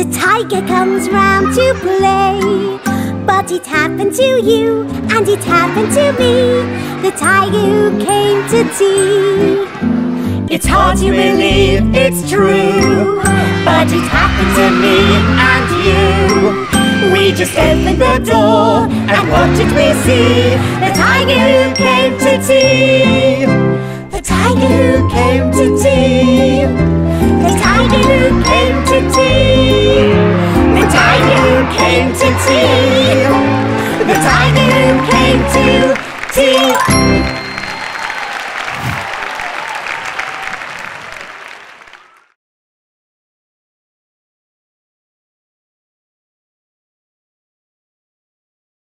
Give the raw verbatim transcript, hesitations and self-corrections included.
tiger comes round to play, but it happened to you and it happened to me, the tiger who came to tea. It's hard to believe it's true, but it happened to me and you. We just opened the door and what did we see? The tiger who came to tea. The tiger who came to tea. The tiger who came to tea. The tiger who came to tea. The tiger who came to tea.